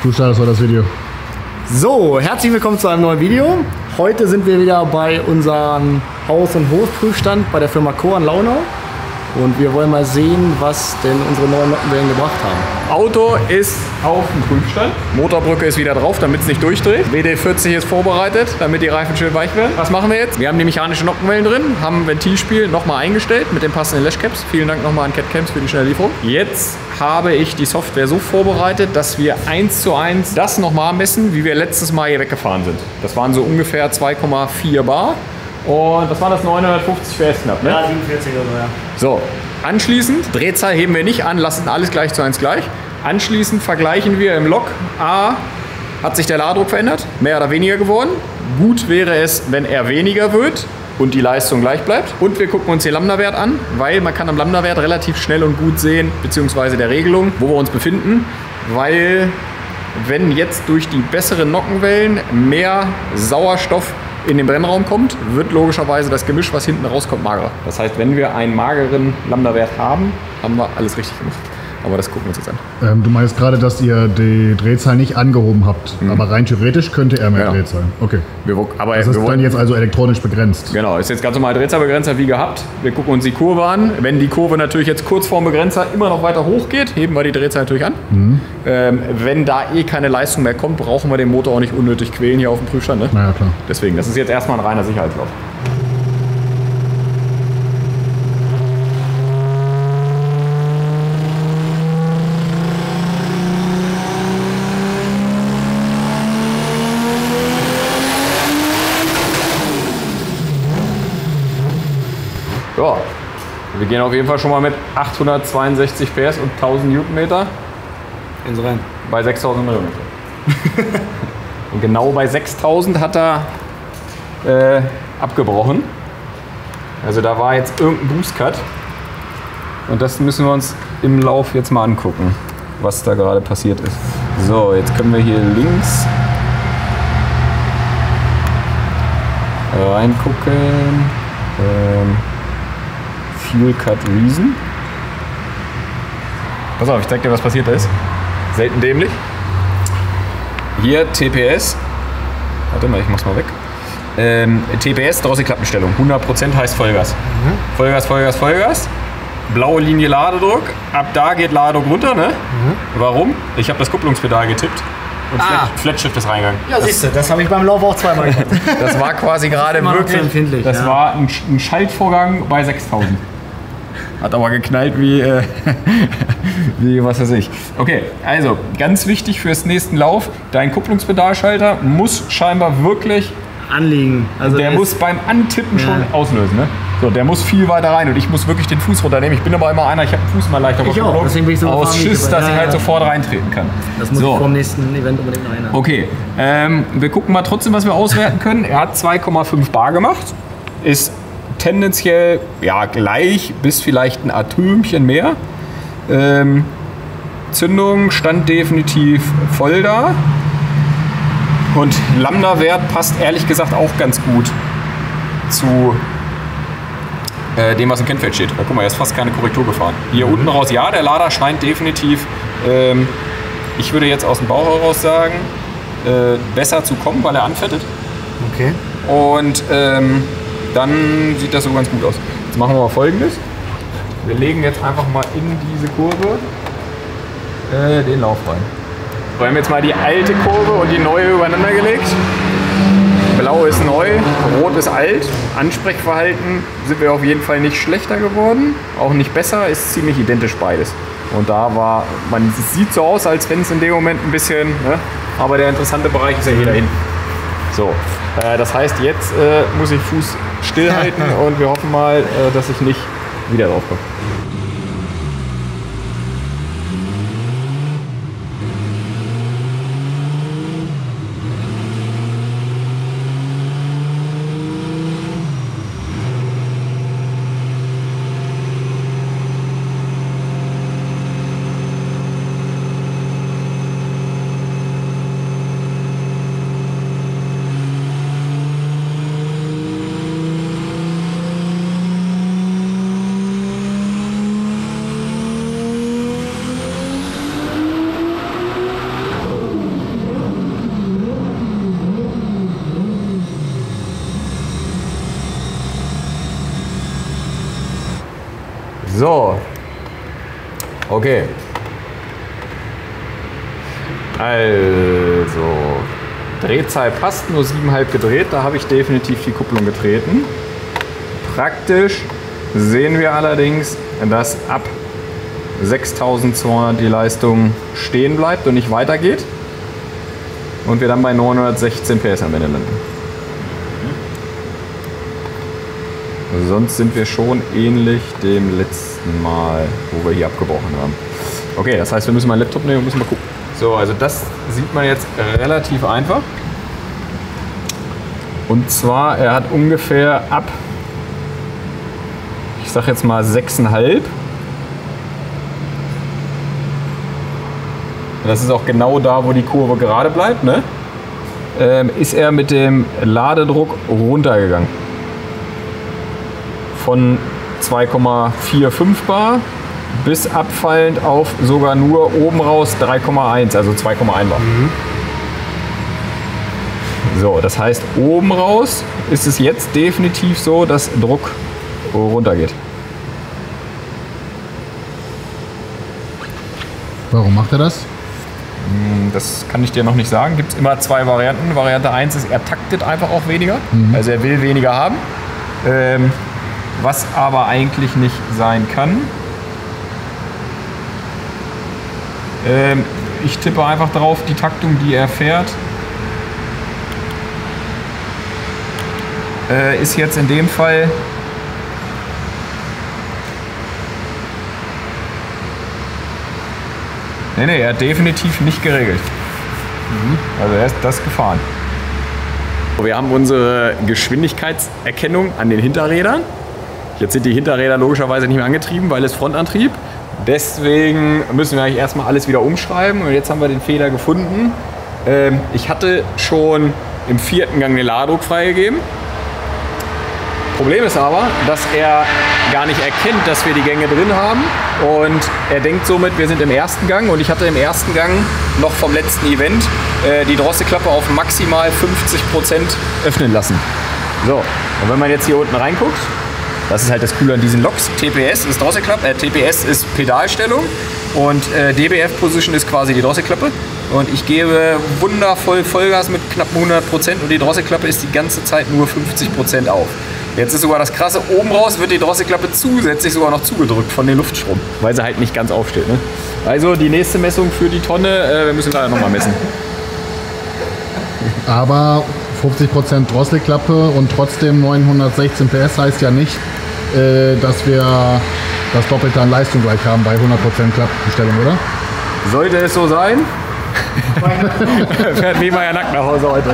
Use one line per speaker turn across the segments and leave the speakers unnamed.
Du startest heute das Video.
So, herzlich willkommen zu einem neuen Video. Heute sind wir wieder bei unserem Haus- und Hofprüfstand bei der Firma Kor in Launau. Und wir wollen mal sehen, was denn unsere neuen Nockenwellen gebracht haben.
Auto ist auf dem Prüfstand. Motorbrücke ist wieder drauf, damit es nicht durchdreht. WD-40 ist vorbereitet, damit die Reifen schön weich werden. Was machen wir jetzt? Wir haben die mechanische Nockenwellen drin, haben ein Ventilspiel nochmal eingestellt mit den passenden Lashcaps. Vielen Dank nochmal an CatCams für die schnelle Lieferung. Jetzt habe ich die Software so vorbereitet, dass wir 1:1 das nochmal messen, wie wir letztes Mal hier weggefahren sind. Das waren so ungefähr 2,4 Bar. Und das war das 950 PS knapp, ne?
Ja, 47 oder so, ja.
So, anschließend, Drehzahl heben wir nicht an, lassen alles gleich zu 1 gleich. Anschließend vergleichen wir im Log, A, hat sich der Ladedruck verändert, mehr oder weniger geworden. Gut wäre es, wenn er weniger wird und die Leistung gleich bleibt. Und wir gucken uns den Lambda-Wert an, weil man kann am Lambda-Wert relativ schnell und gut sehen, beziehungsweise der Regelung, wo wir uns befinden. Weil wenn jetzt durch die besseren Nockenwellen mehr Sauerstoff in den Brennraum kommt, wird logischerweise das Gemisch, was hinten rauskommt, magerer. Das heißt, wenn wir einen mageren Lambda-Wert haben, haben wir alles richtig gemacht. Aber das gucken wir uns jetzt an.
Du meinst gerade, dass ihr die Drehzahl nicht angehoben habt, aber rein theoretisch könnte er mehr Drehzahl. Okay. Das ist dann jetzt also elektronisch begrenzt.
Genau, ist jetzt ganz normal Drehzahlbegrenzer wie gehabt. Wir gucken uns die Kurve an. Wenn die Kurve natürlich jetzt kurz vorm Begrenzer immer noch weiter hoch geht, heben wir die Drehzahl natürlich an. Wenn da eh keine Leistung mehr kommt, brauchen wir den Motor auch nicht unnötig quälen hier auf dem Prüfstand. Ne?
Na ja, klar.
Deswegen, das ist jetzt erstmal ein reiner Sicherheitslauf. Ja, wir gehen auf jeden Fall schon mal mit 862 PS und 1000 Newtonmeter
ins Rennen.
bei 6000 Newtonmeter. Und genau bei 6000 hat er abgebrochen. Also da war jetzt irgendein Boost-Cut. Und das müssen wir uns im Lauf jetzt mal angucken, was da gerade passiert ist. So, jetzt können wir hier links reingucken. Fuel Cut Reason. Pass auf, ich zeig dir, was passiert ist. Selten dämlich. Hier TPS. Warte mal, ich mach's mal weg. TPS, Drosselklappenstellung. 100% heißt Vollgas. Vollgas, Vollgas, Vollgas. Blaue Linie Ladedruck. Ab da geht Ladedruck runter, ne? Warum? Ich habe das Kupplungspedal getippt. Und Flatshift ist reingegangen.
Ja, siehst du, das habe ich beim Lauf auch zweimal gemacht.
Das war quasi gerade wirklich
empfindlich.
Das war ein Schaltvorgang bei 6000. Hat aber geknallt wie, wie was weiß ich. Okay, also ganz wichtig fürs nächsten Lauf, dein Kupplungspedalschalter muss scheinbar wirklich
anliegen. Also
der muss beim Antippen schon auslösen. Ne? So, der muss viel weiter rein und ich muss wirklich den Fuß runternehmen. Ich bin aber immer einer, ich habe den Fuß mal leicht auf der
Kupplung. Deswegen bin ich so
aus Schiss, dass ich halt sofort reintreten kann.
Das muss ich vor dem nächsten Event unbedingt noch erinnern.
Okay, wir gucken mal trotzdem, was wir auswerten können. Er hat 2,5 Bar gemacht, ist tendenziell gleich bis vielleicht ein Atümchen mehr. Zündung stand definitiv voll da. Und Lambda-Wert passt ehrlich gesagt auch ganz gut zu dem, was im Kennfeld steht. Da, guck mal, er ist fast keine Korrektur gefahren. Hier unten raus, ja, der Lader scheint definitiv, ich würde jetzt aus dem Bauch heraus sagen, besser zu kommen, weil er anfettet.
Okay.
Und dann sieht das so ganz gut aus. Jetzt machen wir mal Folgendes. Wir legen jetzt einfach mal in diese Kurve den Lauf rein. Wir haben jetzt mal die alte Kurve und die neue übereinander gelegt. Blau ist neu, Rot ist alt. Ansprechverhalten sind wir auf jeden Fall nicht schlechter geworden, auch nicht besser, ist ziemlich identisch beides. Und da war, es sieht so aus, als wenn es in dem Moment ein bisschen, ne, aber der interessante Bereich ist ja hier dahin. So, das heißt, jetzt muss ich Fuß stillhalten und wir hoffen mal, dass ich nicht wieder drauf komme. So. Okay. Also. Drehzahl passt, nur 7,5 gedreht. Da habe ich definitiv die Kupplung getreten. Praktisch sehen wir allerdings, dass ab 6200 die Leistung stehen bleibt und nicht weitergeht. Und wir dann bei 916 PS am Ende landen. Sonst sind wir schon ähnlich dem letzten Mal, wo wir hier abgebrochen haben. Okay, das heißt, wir müssen mal einen Laptop nehmen und müssen mal gucken. So, also das sieht man jetzt relativ einfach. Und zwar, er hat ungefähr ab, ich sag jetzt mal 6,5. Das ist auch genau da, wo die Kurve gerade bleibt, ne? Ist er mit dem Ladedruck runtergegangen. Von 2,45 Bar bis abfallend auf sogar nur oben raus 3,1, also 2,1 Bar. So, das heißt, oben raus ist es jetzt definitiv so, dass Druck runtergeht.
Warum macht er das?
Das kann ich dir noch nicht sagen. Gibt es immer zwei Varianten. Variante 1 ist, er taktet einfach auch weniger. Also er will weniger haben. Was aber eigentlich nicht sein kann. Ich tippe einfach drauf, die Taktung, die er fährt, ist jetzt in dem Fall Nee, er hat definitiv nicht geregelt. Also er ist das gefahren. Wir haben unsere Geschwindigkeitserkennung an den Hinterrädern. Jetzt sind die Hinterräder logischerweise nicht mehr angetrieben, weil es Frontantrieb. Deswegen müssen wir eigentlich erstmal alles wieder umschreiben. Und jetzt haben wir den Fehler gefunden. Ich hatte schon im 4. Gang den Ladedruck freigegeben. Problem ist aber, dass er gar nicht erkennt, dass wir die Gänge drin haben. Und er denkt somit, wir sind im 1. Gang. Und ich hatte im 1. Gang noch vom letzten Event die Drosselklappe auf maximal 50% öffnen lassen. So, und wenn man jetzt hier unten reinguckt, das ist halt das Coole an diesen Loks. TPS ist Drosselklappe, TPS ist Pedalstellung und DBF Position ist quasi die Drosselklappe. Und ich gebe wundervoll Vollgas mit knapp 100% und die Drosselklappe ist die ganze Zeit nur 50% auf. Jetzt ist sogar das Krasse, oben raus wird die Drosselklappe zusätzlich sogar noch zugedrückt von dem Luftstrom, weil sie halt nicht ganz aufsteht. Ne? Also die nächste Messung für die Tonne, wir müssen leider nochmal messen.
Aber 50% Drosselklappe und trotzdem 916 PS heißt ja nicht, dass wir das Doppelte an Leistung gleich haben bei 100% Klappbestellung, oder?
Sollte es so sein, fährt Niemeyer nackt nach Hause heute.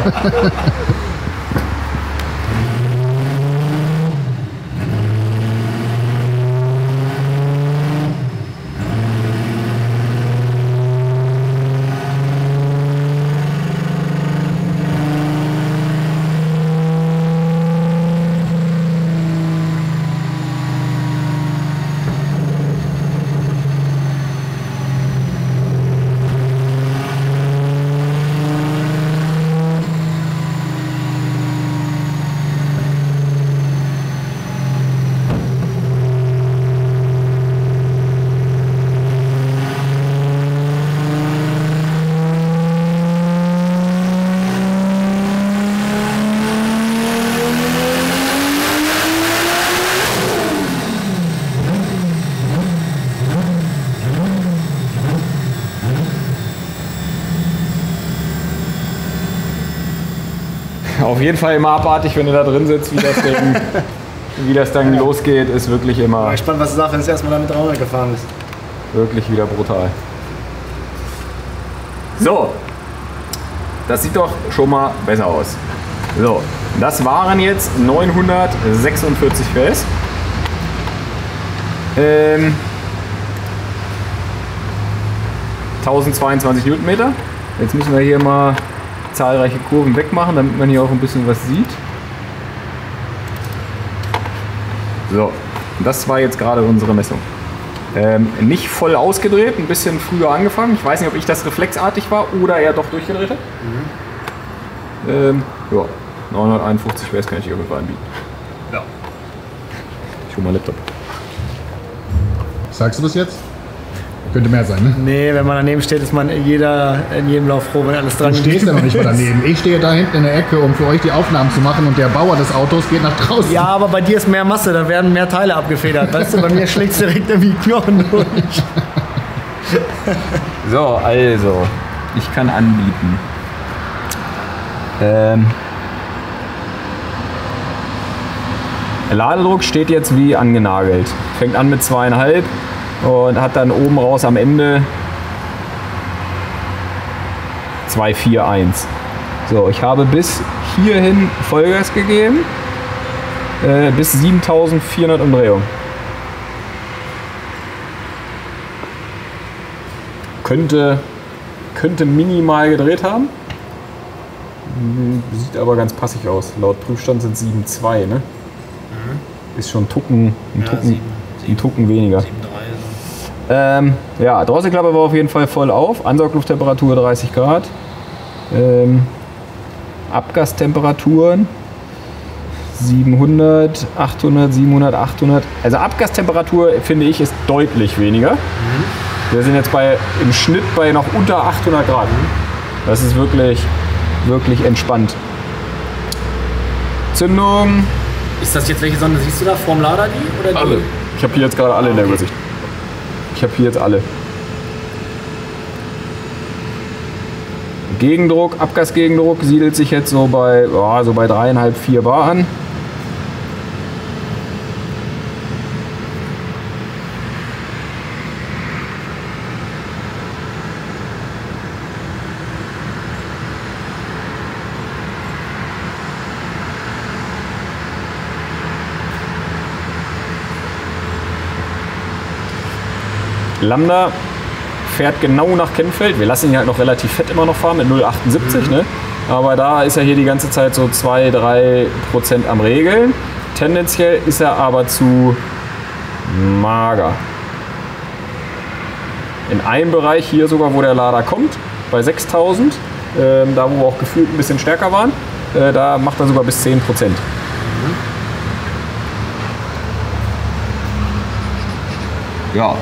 Auf jeden Fall immer abartig, wenn du da drin sitzt, wie das dann losgeht, ist wirklich immer...
Ich bin gespannt, was du sagst, wenn du erstmal damit Raum gefahren bist.
Wirklich wieder brutal. So, das sieht doch schon mal besser aus. So, das waren jetzt 946 PS. 1022 Newtonmeter. Jetzt müssen wir hier mal zahlreiche Kurven wegmachen, damit man hier auch ein bisschen was sieht. So, das war jetzt gerade unsere Messung. Nicht voll ausgedreht, ein bisschen früher angefangen. Ich weiß nicht, ob ich das reflexartig war oder er doch durchgedreht hat. Ja, 951 PS kann ich hier mit anbieten.
Ja.
Ich hole mal Laptop.
Sagst du das jetzt? Könnte mehr sein, ne?
Nee, wenn man daneben steht, ist man in jedem Lauf froh, wenn alles dran
Du stehst ja noch nicht mal daneben. Ich stehe da hinten in der Ecke, um für euch die Aufnahmen zu machen und der Bauer des Autos geht nach draußen.
Ja, aber bei dir ist mehr Masse, da werden mehr Teile abgefedert. Weißt du, bei mir schlägt es direkt irgendwie Knochen durch.
So, also, ich kann anbieten. Der Ladedruck steht jetzt wie angenagelt. Fängt an mit 2,5 und hat dann oben raus am Ende 2,41. So, ich habe bis hierhin Vollgas gegeben, bis 7400 Umdrehungen. Könnte minimal gedreht haben. Sieht aber ganz passig aus. Laut Prüfstand sind 7,2, ne? Ist schon ein Tucken weniger. 7,3. Ja, Drosselklappe war auf jeden Fall voll auf. Ansauglufttemperatur 30 Grad. Abgastemperaturen 700, 800, 700, 800. Also Abgastemperatur, finde ich, ist deutlich weniger. Wir sind jetzt im Schnitt bei noch unter 800 Grad. Das ist wirklich entspannt. Zündung.
Ist das jetzt, welche Sonne siehst du da? Vorm Lader die? Oder
Alle. Ich habe hier jetzt gerade alle in der Übersicht. Ich habe hier jetzt alle. Gegendruck, Abgasgegendruck siedelt sich jetzt so bei 3,5, 4 Bar an. Lambda fährt genau nach Kennfeld. Wir lassen ihn halt noch relativ fett immer noch fahren mit 0,78. Ne? Aber da ist er hier die ganze Zeit so 2-3% am Regeln. Tendenziell ist er aber zu mager. In einem Bereich hier sogar, wo der Lader kommt, bei 6000, da wo wir auch gefühlt ein bisschen stärker waren, da macht er sogar bis 10%. Ja.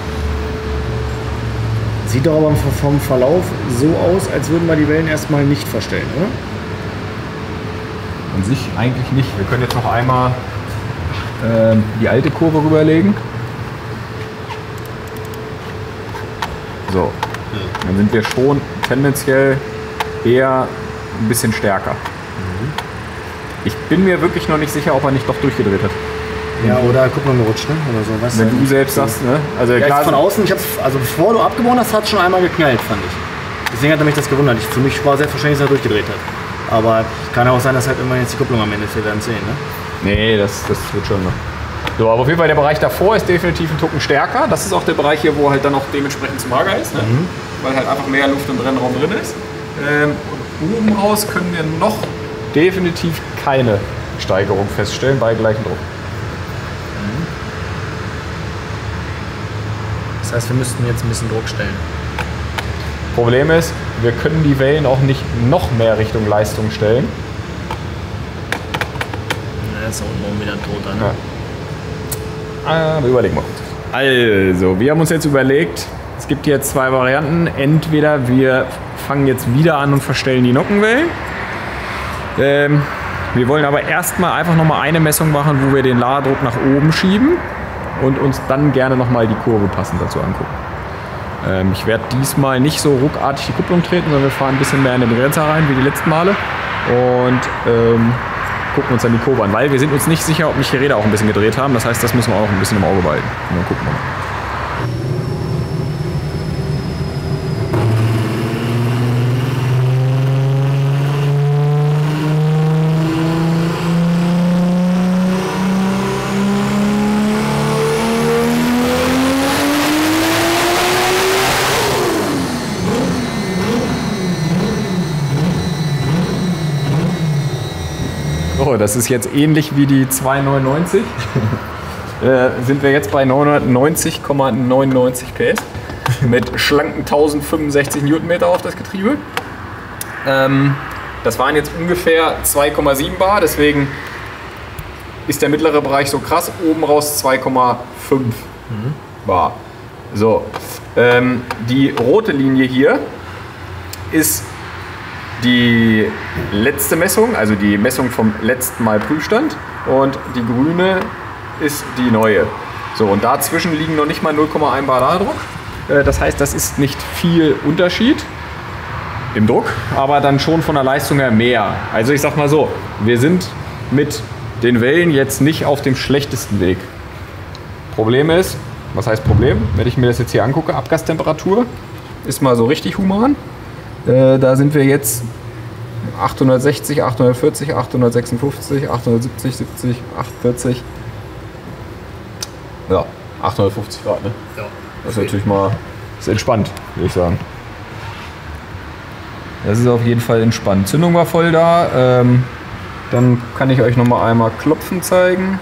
Sieht doch aber vom Verlauf so aus, als würden wir die Wellen erstmal nicht verstellen, oder?
An sich eigentlich nicht. Wir können jetzt noch einmal die alte Kurve rüberlegen. So. Dann sind wir schon tendenziell eher ein bisschen stärker. Ich bin mir wirklich noch nicht sicher, ob er nicht doch durchgedreht hat.
Ja, oder guck mal, gerutscht, ne? Oder so. Weißt
Wenn du selbst sagst, ne? Also
ja,
klar,
von außen, also bevor du abgebaut hast, hat es schon einmal geknallt, fand ich. Deswegen hat mich das gewundert. Für mich war selbstverständlich, dass er durchgedreht hat. Aber kann auch sein, dass halt immer jetzt die Kupplung am Ende ist. Wir werden sehen, ne?
Nee, das wird schon noch. So, aber auf jeden Fall der Bereich davor ist definitiv ein Tucken stärker. Das ist auch der Bereich hier, wo halt dann auch dementsprechend zu mager ist, ne? Weil halt einfach mehr Luft im Brennraum drin ist. Und oben raus können wir noch definitiv keine Steigerung feststellen bei gleichem Druck.
Das heißt, wir müssten jetzt ein bisschen Druck stellen.
Problem ist, wir können die Wellen auch nicht noch mehr Richtung Leistung stellen.
Na, ist da unten oben wieder ein Toter, ne?
Ja. Aber überlegen wir uns. Also, wir haben uns jetzt überlegt, es gibt jetzt zwei Varianten. Entweder wir fangen jetzt wieder an und verstellen die Nockenwellen. Wir wollen aber erstmal einfach nochmal eine Messung machen, wo wir den Laderdruck nach oben schieben und uns dann gerne nochmal die Kurve passend dazu angucken. Ich werde diesmal nicht so ruckartig die Kupplung treten, sondern wir fahren ein bisschen mehr in den Begrenzer rein wie die letzten Male und gucken uns dann die Kurve an, weil wir sind uns nicht sicher, ob nicht die Räder auch ein bisschen gedreht haben. Das heißt, das müssen wir auch ein bisschen im Auge behalten. Und dann gucken wir mal. So, das ist jetzt ähnlich wie die 299. Sind wir jetzt bei 990,99 PS mit schlanken 1065 Newtonmeter auf das Getriebe. Das waren jetzt ungefähr 2,7 Bar, deswegen ist der mittlere Bereich so krass. Oben raus 2,5. War. So, die rote Linie hier ist die letzte Messung, also die Messung vom letzten Mal Prüfstand, und die grüne ist die neue. So, und dazwischen liegen noch nicht mal 0,1 bar Laderdruck. Das heißt, das ist nicht viel Unterschied im Druck, aber dann schon von der Leistung her mehr. Also ich sag mal so, wir sind mit den Wellen jetzt nicht auf dem schlechtesten Weg. Problem ist, was heißt Problem? Wenn ich mir das jetzt hier angucke, Abgastemperatur ist mal so richtig human. Da sind wir jetzt 860, 840, 856, 870, 70, 840. Ja, 850 Grad, ne?
Ja.
Das ist natürlich mal ist entspannt, würde ich sagen. Das ist auf jeden Fall entspannt. Zündung war voll da. Dann kann ich euch noch mal einmal Klopfen zeigen.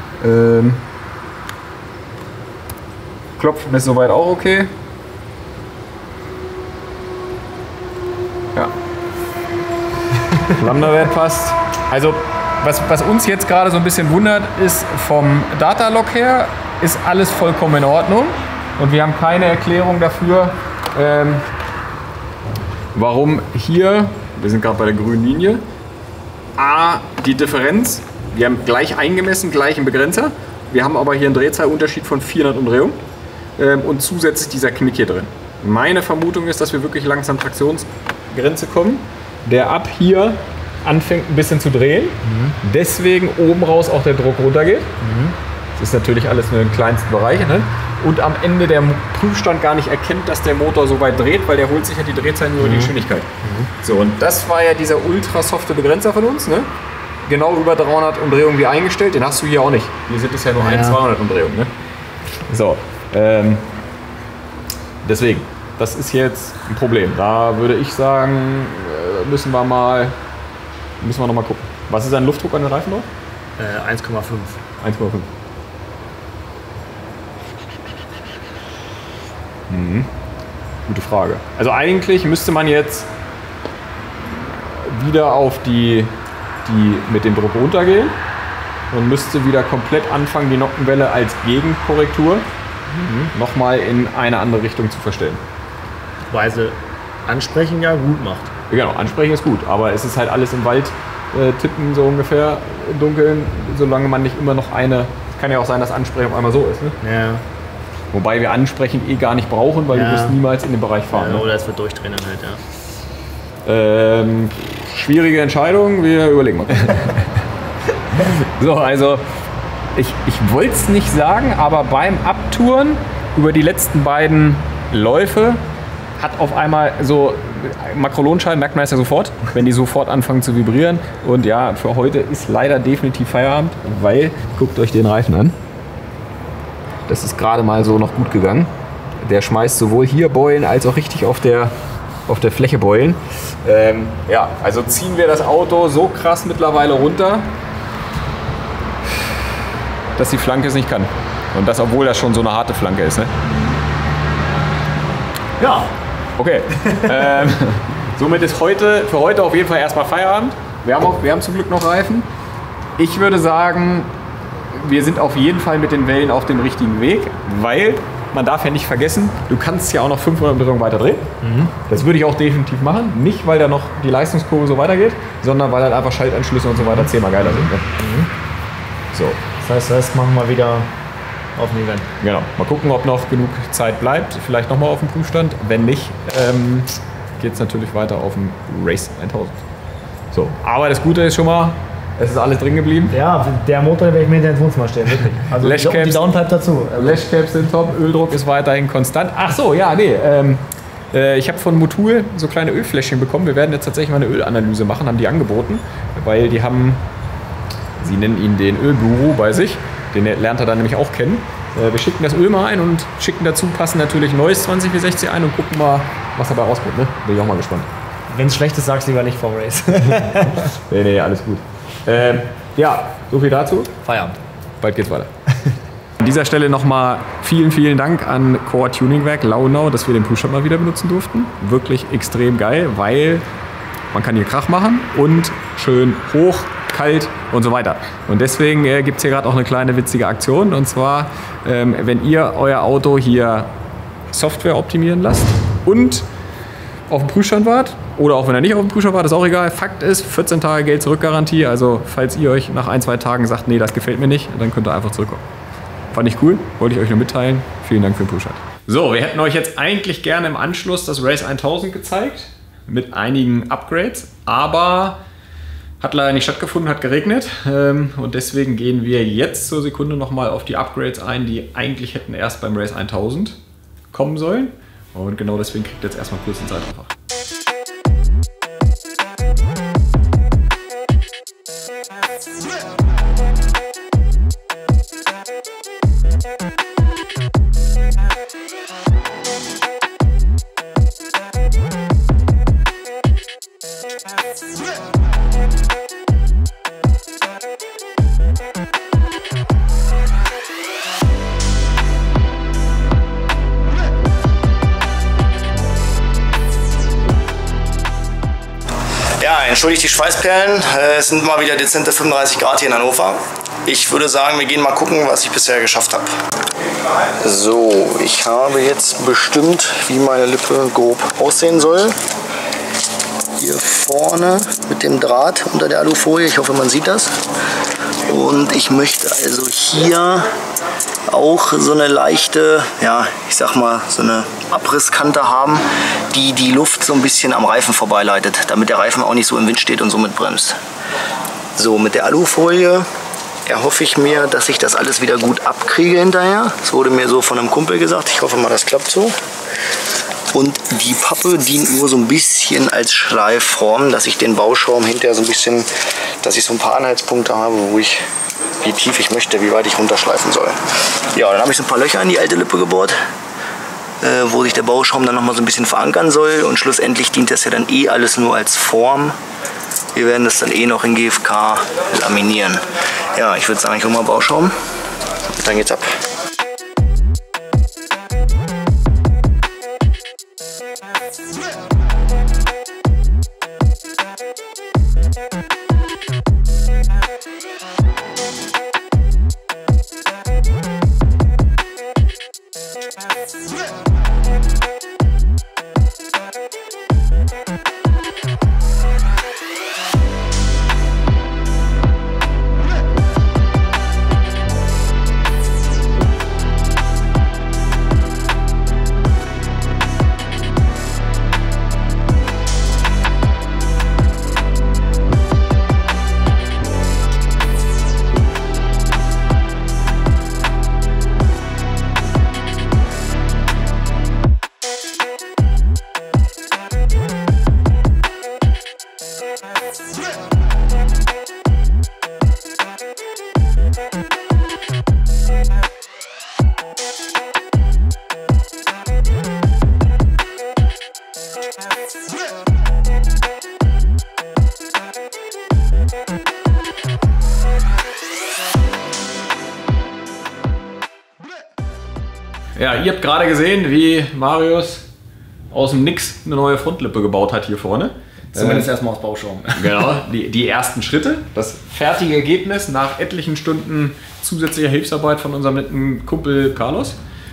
Klopfen ist soweit auch okay. Ja. Lambda-Wert passt. Also was uns jetzt gerade so ein bisschen wundert, ist vom Datalog her ist alles vollkommen in Ordnung. Und wir haben keine Erklärung dafür, warum hier, wir sind gerade bei der grünen Linie, A, die Differenz, wir haben gleich eingemessen, gleich im Begrenzer. Wir haben aber hier einen Drehzahlunterschied von 400 Umdrehungen und zusätzlich dieser Knick hier drin. Meine Vermutung ist, dass wir wirklich langsam Traktionsgrenze kommen, der ab hier anfängt ein bisschen zu drehen, deswegen oben raus auch der Druck runtergeht. Das ist natürlich alles nur in den kleinsten Bereichen, ne? Und am Ende der Prüfstand gar nicht erkennt, dass der Motor so weit dreht, weil der holt sich ja die Drehzahl nur über die Geschwindigkeit. So, und das war ja dieser ultra softe Begrenzer von uns, ne? Genau über 300 Umdrehungen wie eingestellt, den hast du hier auch nicht. Hier sind es ja nur 200 Umdrehungen, ne? So, deswegen, das ist jetzt ein Problem. Da würde ich sagen, müssen wir noch mal gucken. Was ist ein Luftdruck an den Reifen drauf?
1,5.
1,5. Gute Frage. Also eigentlich müsste man jetzt wieder auf die mit dem Druck runtergehen und müsste wieder komplett anfangen, die Nockenwelle als Gegenkorrektur nochmal in eine andere Richtung zu verstellen.
Weil sie ansprechen ja gut macht.
Genau, ansprechen ist gut, aber es ist halt alles im Wald tippen, so ungefähr im Dunkeln, solange man nicht immer noch eine. Es kann ja auch sein, dass Ansprechen auf einmal so ist. Ne?
Ja.
Wobei wir Ansprechen gar nicht brauchen, weil du wirst niemals in den Bereich fahren.
Ja,
ne?
Oder es wird durchdrehen halt, ja.
Schwierige Entscheidung, wir überlegen mal. So, also ich wollte es nicht sagen, aber beim Abtouren über die letzten beiden Läufe hat auf einmal so Makrolonschalen, merkt man das ja sofort, wenn die sofort anfangen zu vibrieren. Und ja, für heute ist leider definitiv Feierabend, weil, guckt euch den Reifen an. Das ist gerade mal so noch gut gegangen. Der schmeißt sowohl hier Beulen als auch richtig auf der Fläche Beulen. Ja, also ziehen wir das Auto so krass mittlerweile runter, dass die Flanke es nicht kann. Und das, obwohl das schon so eine harte Flanke ist. Ne?
Ja.
Okay. Somit ist für heute auf jeden Fall erstmal Feierabend. Wir haben zum Glück noch Reifen. Ich würde sagen, wir sind auf jeden Fall mit den Wellen auf dem richtigen Weg, weil man darf ja nicht vergessen, du kannst ja auch noch 500 Umdrehungen weiter drehen. Das würde ich auch definitiv machen. Nicht, weil da noch die Leistungskurve so weitergeht, sondern weil halt einfach Schaltanschlüsse und so weiter 10-mal geiler sind. Ne? So.
Das machen wir wieder auf dem Event.
Genau. Mal gucken, ob noch genug Zeit bleibt. Vielleicht nochmal auf dem Prüfstand. Wenn nicht, geht es natürlich weiter auf dem Race 1000. So. Aber das Gute ist schon mal, es ist alles drin geblieben.
Ja, der Motor, den werde ich mir ins Wohnzimmer stellen, wirklich. Also die Downpipe dazu.
Lashcaps sind top, Öldruck ist weiterhin konstant. Ach so, ja, nee. Ich habe von Motul so kleine Ölfläschchen bekommen. Wir werden jetzt tatsächlich mal eine Ölanalyse machen, haben die angeboten. Weil die haben, sie nennen ihn den Ölguru bei sich. Den lernt er dann nämlich auch kennen. Wir schicken das Öl mal ein und schicken dazu passend natürlich neues 20W60 ein und gucken mal, was dabei rauskommt. Ne? Bin ich auch mal gespannt.
Wenn es schlecht ist, sag's lieber nicht vom Race.
Nee, alles gut. Ja, so viel dazu.
Feierabend.
Bald geht's weiter. An dieser Stelle nochmal vielen Dank an Core Tuningwerk Launau, dass wir den Prüfstand mal wieder benutzen durften. Wirklich extrem geil, weil man kann hier Krach machen und schön hoch kalt und so weiter. Und deswegen gibt es hier gerade auch eine kleine witzige Aktion. Und zwar, wenn ihr euer Auto hier Software optimieren lasst und auf dem Prüfstand wart, oder auch wenn ihr nicht auf dem Prüfstand wart, ist auch egal. Fakt ist, 14 Tage Geld-Zurück-Garantie. Also falls ihr euch nach 1-2 Tagen sagt, nee, das gefällt mir nicht, dann könnt ihr einfach zurückkommen. Fand ich cool, wollte ich euch nur mitteilen. Vielen Dank für den Prüfstand. So, wir hätten euch jetzt eigentlich gerne im Anschluss das Race 1000 gezeigt, mit einigen Upgrades, aber hat leider nicht stattgefunden, hat geregnet. Und deswegen gehen wir jetzt zur Sekunde nochmal auf die Upgrades ein, die eigentlich hätten erst beim Race 1000 kommen sollen. Und genau deswegen kriegt ihr jetzt erstmal kurz den Zeitraffer.
Ja, entschuldigt die Schweißperlen. Es sind mal wieder dezente 35 Grad hier in Hannover. Ich würde sagen, wir gehen mal gucken, was ich bisher geschafft habe. So, ich habe jetzt bestimmt, wie meine Lippe grob aussehen soll. Hier vorne mit dem Draht unter der Alufolie. Ich hoffe, man sieht das. Und ich möchte also hier auch so eine leichte, ja, ich sag mal, so eine Abrisskante haben, die die Luft so ein bisschen am Reifen vorbeileitet, damit der Reifen auch nicht so im Wind steht und somit bremst. So, mit der Alufolie erhoffe ich mir, dass ich das alles wieder gut abkriege hinterher. Das wurde mir so von einem Kumpel gesagt. Ich hoffe mal, das klappt so. Und die Pappe dient nur so ein bisschen als Schleifform, dass ich den Bauschaum hinterher so ein bisschen, dass ich so ein paar Anhaltspunkte habe, wo ich, wie tief ich möchte, wie weit ich runterschleifen soll. Ja, dann habe ich so ein paar Löcher in die alte Lippe gebohrt, wo sich der Bauschaum dann nochmal so ein bisschen verankern soll. Und schlussendlich dient das ja dann eh alles nur als Form. Wir werden das dann eh noch in GFK laminieren. Ja, ich würde sagen, ich hole mal Bauschaum und dann geht's ab. Ja, ihr habt gerade gesehen, wie Marius aus dem Nix eine neue Frontlippe gebaut hat hier vorne. Zumindest erstmal aus Bauschaum.
Genau, die ersten Schritte. Das fertige Ergebnis nach etlichen Stunden zusätzlicher Hilfsarbeit von unserem netten Kumpel Carlos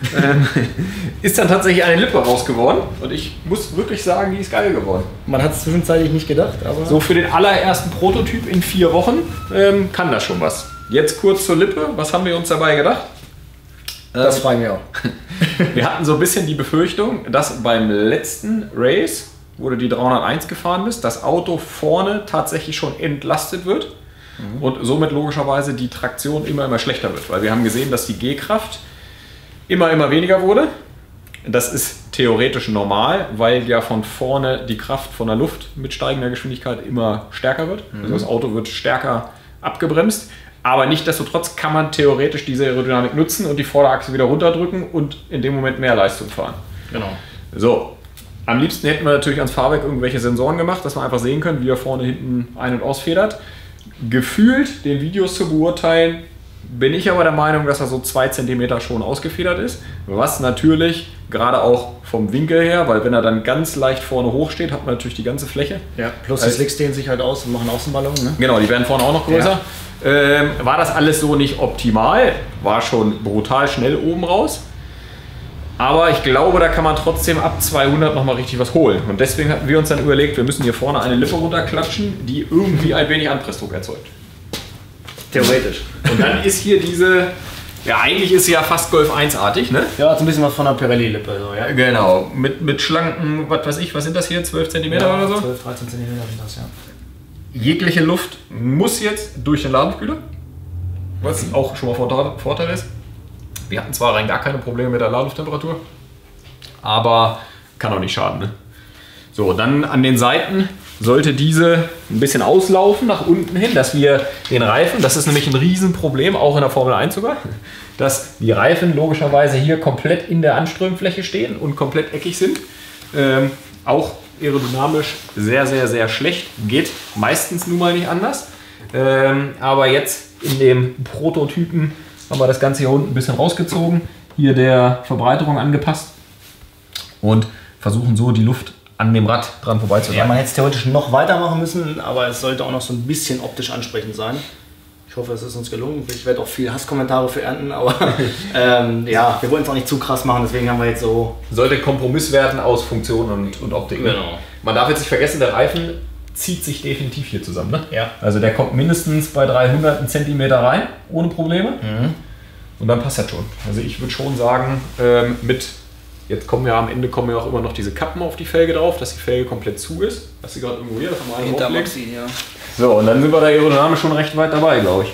ist dann tatsächlich eine Lippe raus geworden. Und ich muss wirklich sagen, die ist geil geworden.
Man hat es zwischenzeitlich nicht gedacht, aber...
So für den allerersten Prototyp in 4 Wochen kann das schon was. Jetzt kurz zur Lippe. Was haben wir uns dabei gedacht?
Das freuen wir auch.
Wir hatten so ein bisschen die Befürchtung, dass beim letzten Race, wo du die 301 gefahren bist, das Auto vorne tatsächlich schon entlastet wird und somit logischerweise die Traktion immer schlechter wird. Weil wir haben gesehen, dass die G-Kraft immer weniger wurde. Das ist theoretisch normal, weil ja von vorne die Kraft von der Luft mit steigender Geschwindigkeit immer stärker wird. Also das Auto wird stärker abgebremst. Aber nichtsdestotrotz kann man theoretisch diese Aerodynamik nutzen und die Vorderachse wieder runterdrücken und in dem Moment mehr Leistung fahren.
Genau.
So, am liebsten hätten wir natürlich ans Fahrwerk irgendwelche Sensoren gemacht, dass wir einfach sehen können, wie er vorne, hinten ein- und ausfedert. Gefühlt, den Videos zu beurteilen, bin ich aber der Meinung, dass er so 2 cm schon ausgefedert ist, was natürlich Gerade auch vom Winkel her, weil wenn er dann ganz leicht vorne hoch steht, hat man natürlich die ganze Fläche.
Ja, plus die Slicks dehnen sich halt aus und machen Außenballon. Ne?
Genau, die werden vorne auch noch größer. Ja. War das alles so nicht optimal, war schon brutal schnell oben raus. Aber ich glaube, da kann man trotzdem ab 200 nochmal richtig was holen. Und deswegen hatten wir uns dann überlegt, wir müssen hier vorne eine Lippe runterklatschen, die irgendwie ein wenig Anpressdruck erzeugt.
Theoretisch.
Und dann ist hier diese, ja eigentlich ist sie ja fast Golf 1-artig, ne?
Ja, hat so ein bisschen was von einer Pirelli-Lippe. So, ja.
Genau, mit schlanken, was weiß ich, was sind das hier, 12 cm oder so?
12, 13 cm sind das, ja.
Jegliche Luft muss jetzt durch den Ladenkühler, was auch schon mal Vorteil ist. Wir hatten zwar rein gar keine Probleme mit der Ladelufttemperatur, aber kann auch nicht schaden. Ne? So, dann an den Seiten sollte diese ein bisschen auslaufen nach unten hin, dass wir den Reifen, das ist nämlich ein Riesenproblem, auch in der Formel 1 sogar, dass die Reifen logischerweise hier komplett in der Anströmfläche stehen und komplett eckig sind. Auch aerodynamisch sehr, sehr, sehr schlecht, geht meistens nun mal nicht anders. Aber jetzt in dem Prototypen haben wir das Ganze hier unten ein bisschen rausgezogen, hier der Verbreiterung angepasst und versuchen so die Luft an dem Rad dran vorbeizutragen.
Ja, man hätte es theoretisch noch weitermachen müssen, aber es sollte auch noch so ein bisschen optisch ansprechend sein. Ich hoffe, es ist uns gelungen. Ich werde auch viele Hasskommentare für ernten, aber ja, wir wollen es auch nicht zu krass machen, deswegen haben wir jetzt so...
Sollte Kompromiss werden aus Funktion und Optik.
Genau.
Man darf jetzt nicht vergessen, der Reifen zieht sich definitiv hier zusammen. Ne?
Ja.
Also der kommt mindestens bei 300 cm rein, ohne Probleme.
Mhm.
Und dann passt das schon. Also ich würde schon sagen, jetzt kommen ja am Ende auch immer noch diese Kappen auf die Felge drauf, dass die Felge komplett zu ist. Dass sie gerade irgendwo hier, das haben wir alle
Hinter
draufgelegt.
Maxi, ja.
So, und dann sind wir da aerodynamisch schon recht weit dabei, glaube ich.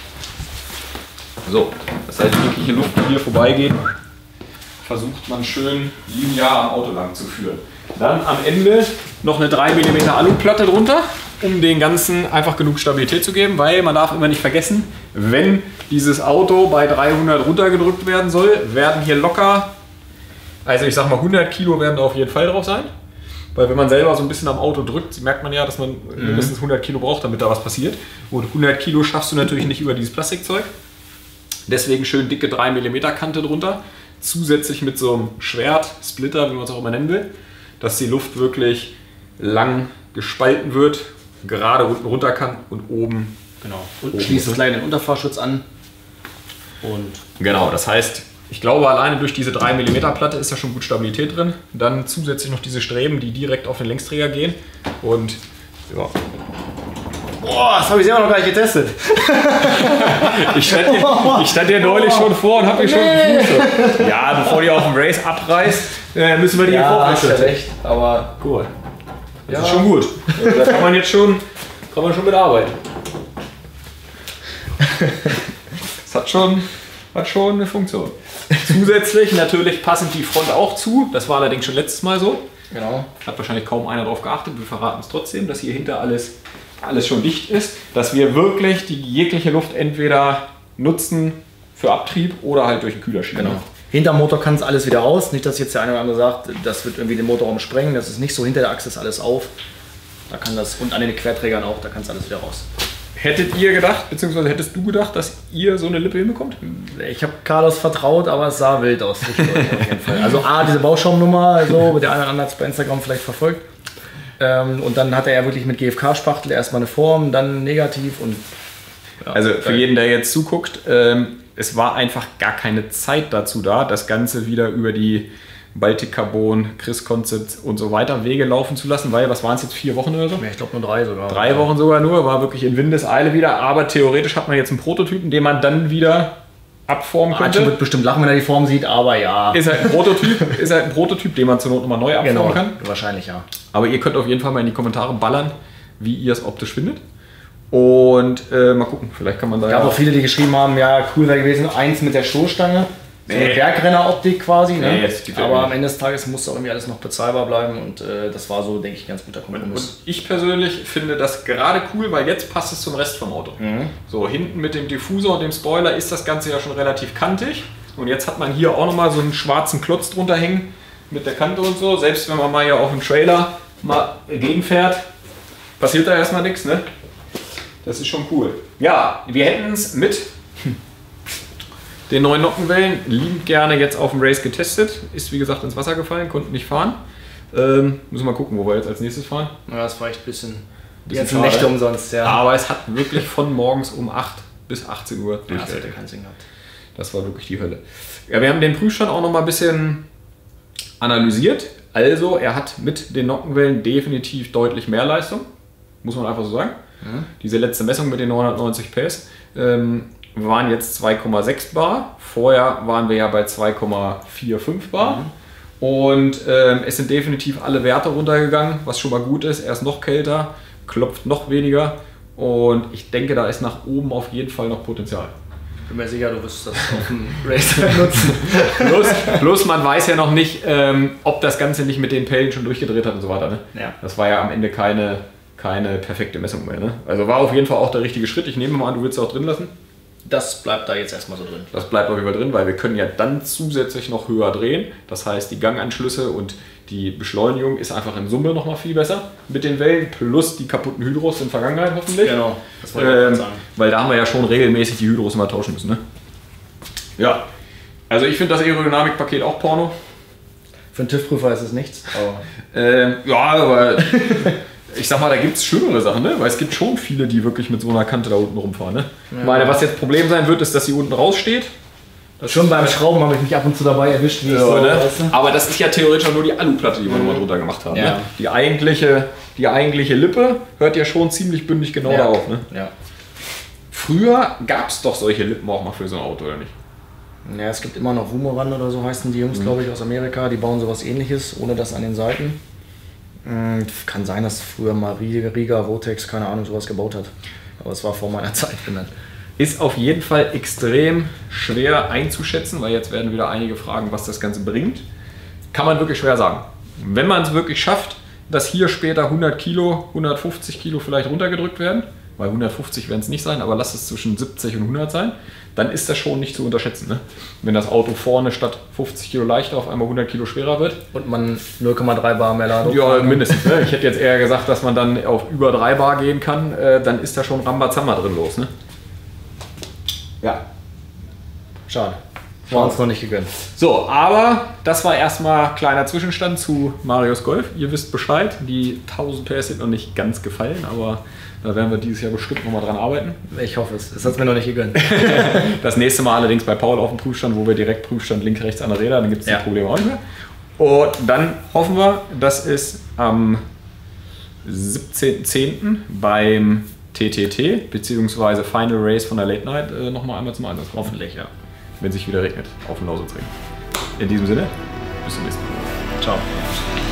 So, das heißt, jegliche Luft, die hier vorbeigeht, versucht man schön linear am Auto lang zu führen. Dann am Ende noch eine 3 mm Aluplatte drunter, um den Ganzen einfach genug Stabilität zu geben, weil man darf immer nicht vergessen, wenn dieses Auto bei 300 runtergedrückt werden soll, werden hier locker, also ich sag mal 100 Kilo werden da auf jeden Fall drauf sein. Weil wenn man selber so ein bisschen am Auto drückt, merkt man ja, dass man mindestens 100 Kilo braucht, damit da was passiert. Und 100 Kilo schaffst du natürlich nicht über dieses Plastikzeug. Deswegen schön dicke 3 mm Kante drunter. Zusätzlich mit so einem Schwert, Splitter, wie man es auch immer nennen will, dass die Luft wirklich lang gespalten wird, gerade unten runter kann und oben.
Genau. Und schließt das gleich den Unterfahrschutz an. Und
genau, das heißt, ich glaube, alleine durch diese 3 mm Platte ist da schon gut Stabilität drin. Dann zusätzlich noch diese Streben, die direkt auf den Längsträger gehen. Und ja.
boah, das habe ich selber noch gar nicht getestet.
Ich stand hier neulich schon vor und habe mich schon geflucht. Ja, bevor die auf dem Race abreißt, müssen wir die hier vorfischen.
recht, aber
Cool. Das ist schon gut. Also da kann man jetzt schon mitarbeiten. Das hat schon eine Funktion. Zusätzlich natürlich passend die Front auch zu. Das war allerdings schon letztes Mal so.
genau.
Hat wahrscheinlich kaum einer darauf geachtet. Wir verraten es trotzdem, dass hier hinter alles schon dicht ist. Dass wir wirklich die jegliche Luft entweder nutzen für Abtrieb oder halt durch den Kühler schieben.
Genau. Hinterm Motor kann es alles wieder raus. Nicht, dass jetzt der eine oder andere sagt, das wird irgendwie den Motorraum sprengen. Das ist nicht so. Hinter der Achse ist alles auf. Da kann das, und an den Querträgern auch, da kann es alles wieder raus.
Hättet ihr gedacht, beziehungsweise hättest du gedacht, dass ihr so eine Lippe hinbekommt?
Ich habe Carlos vertraut, aber es sah wild aus. Auf jeden Fall. Also diese Bauschaumnummer, also der eine oder andere hat es bei Instagram vielleicht verfolgt. Und dann hatte er wirklich mit GFK-Spachtel erstmal eine Form, dann negativ und... Ja,
also für jeden, der jetzt zuguckt, es war einfach gar keine Zeit dazu da, das Ganze wieder über die Baltic Carbon, Chris Concept und so weiter Wege laufen zu lassen, weil, was waren es jetzt, 4 Wochen oder so?
Ja, ich glaube nur 3 sogar.
3 Wochen sogar nur, war wirklich in Windeseile wieder, aber theoretisch hat man jetzt einen Prototypen, den man dann wieder abformen könnte.
Archie wird bestimmt lachen, wenn er die Form sieht, aber ja.
Ist halt ein Prototyp, den man zur Not nochmal neu abformen kann.
Wahrscheinlich ja.
Aber ihr könnt auf jeden Fall mal in die Kommentare ballern, wie ihr es optisch findet. Und mal gucken, vielleicht kann man da...
Es gab auch viele, die geschrieben haben, ja, cool wäre gewesen, eins mit der Stoßstange. So eine Bergrenner-Optik quasi, ne?
Nee, jetzt
aber am Ende des Tages muss auch irgendwie alles noch bezahlbar bleiben und das war so, denke ich, ein ganz guter
Und
Kompromiss.
ich persönlich finde das gerade cool, weil jetzt passt es zum Rest vom Auto. So, hinten mit dem Diffusor und dem Spoiler ist das Ganze ja schon relativ kantig. Und jetzt hat man hier auch nochmal so einen schwarzen Klotz drunter hängen mit der Kante und so. Selbst wenn man mal hier auf dem Trailer mal gegenfährt, passiert da erstmal nichts, ne? Das ist schon cool. Ja, wir hätten es mit Den neuen Nockenwellen, liebend gerne jetzt auf dem Race getestet. Ist wie gesagt ins Wasser gefallen, konnten nicht fahren. Müssen wir mal gucken, wo wir jetzt als nächstes fahren.
Ja, das war echt ein bisschen die
Bisschen
ganzen Nächte
schade.
umsonst, ja.
Aber es hat wirklich von morgens um 8 bis 18 Uhr
Ja, das
durchgehalten.
hätte keinen Sinn gehabt.
Das war wirklich die Hölle. Ja, wir haben den Prüfstand auch noch mal ein bisschen analysiert. Also, er hat mit den Nockenwellen definitiv deutlich mehr Leistung. Muss man einfach so sagen. Diese letzte Messung mit den 990 PS waren jetzt 2,6 Bar. Vorher waren wir ja bei 2,45 Bar. Und es sind definitiv alle Werte runtergegangen, was schon mal gut ist. Er ist noch kälter, klopft noch weniger. Und ich denke, da ist nach oben auf jeden Fall noch Potenzial.
Bin mir sicher, du wirst das auf dem Race nutzen.
Plus man weiß ja noch nicht, ob das Ganze nicht mit den Pellen schon durchgedreht hat und so weiter. Ne?
Ja.
Das war ja am Ende keine perfekte Messung mehr. Ne? Also war auf jeden Fall auch der richtige Schritt. Ich nehme mal an, du willst es auch drin lassen.
Das bleibt da jetzt erstmal so drin.
Das bleibt auf jeden Fall drin, weil wir können ja dann zusätzlich noch höher drehen. Das heißt, die Ganganschlüsse und die Beschleunigung ist einfach in Summe noch mal viel besser mit den Wellen. Plus die kaputten Hydros in der Vergangenheit hoffentlich.
Genau, das wollte ich auch gerade sagen.
Weil da haben wir ja schon regelmäßig die Hydros immer tauschen müssen. Ne? Ja, also ich finde das Aerodynamikpaket auch Porno.
Für einen TÜV-Prüfer ist es nichts. Aber
Ja, aber ich sag mal, da gibt es schlimmere Sachen, ne? Weil es gibt schon viele, die wirklich mit so einer Kante da unten rumfahren. Ne? Ich meine, was jetzt Problem sein wird, ist, dass sie unten raussteht.
schon beim Schrauben habe ich mich ab und zu dabei erwischt, wie ich so,
Ne?
weißt du?
Aber das ist ja theoretisch auch nur die Aluplatte, die wir nochmal drunter gemacht haben.
Ja.
Ne? Die eigentliche Lippe hört ja schon ziemlich bündig genau da auf. Ne?
Ja.
Früher gab es doch solche Lippen auch mal für so ein Auto, oder nicht?
Ja, es gibt immer noch Wumoran oder so heißen die Jungs, glaube ich, aus Amerika. Die bauen sowas ähnliches, ohne das an den Seiten. Kann sein, dass früher mal Riga, Rotex, keine Ahnung, sowas gebaut hat. Aber es war vor meiner Zeit genannt.
Ist auf jeden Fall extrem schwer einzuschätzen, weil jetzt werden wieder einige fragen, was das Ganze bringt. Kann man wirklich schwer sagen. Wenn man es wirklich schafft, dass hier später 100 Kilo, 150 Kilo vielleicht runtergedrückt werden, weil 150 werden es nicht sein, aber lass es zwischen 70 und 100 sein, dann ist das schon nicht zu unterschätzen. Ne? Wenn das Auto vorne statt 50 Kilo leichter auf einmal 100 Kilo schwerer wird.
Und man 0,3 Bar mehr Ladung.
Ja, mindestens. Ne? Ich hätte jetzt eher gesagt, dass man dann auf über 3 Bar gehen kann, dann ist da schon Rambazamba drin los. Ne? Ja.
Schade. War uns noch nicht gegönnt.
So, aber das war erstmal kleiner Zwischenstand zu Marios Golf. Ihr wisst Bescheid, die 1000 PS sind noch nicht ganz gefallen, aber da werden wir dieses Jahr bestimmt nochmal dran arbeiten.
Ich hoffe es. Das hat es mir noch nicht gegönnt.
Das nächste Mal allerdings bei Paul auf dem Prüfstand, wo wir direkt Prüfstand links, rechts an der Räder, dann gibt es die
Ja.
Probleme auch nicht mehr. Und dann hoffen wir, dass es am 17.10. beim TTT bzw. Final Race von der Late Night nochmal einmal zum Einsatz kommt.
Hoffentlich, ja.
Wenn sich wieder regnet auf dem Lausitzring. In diesem Sinne, bis zum nächsten Mal.
Ciao.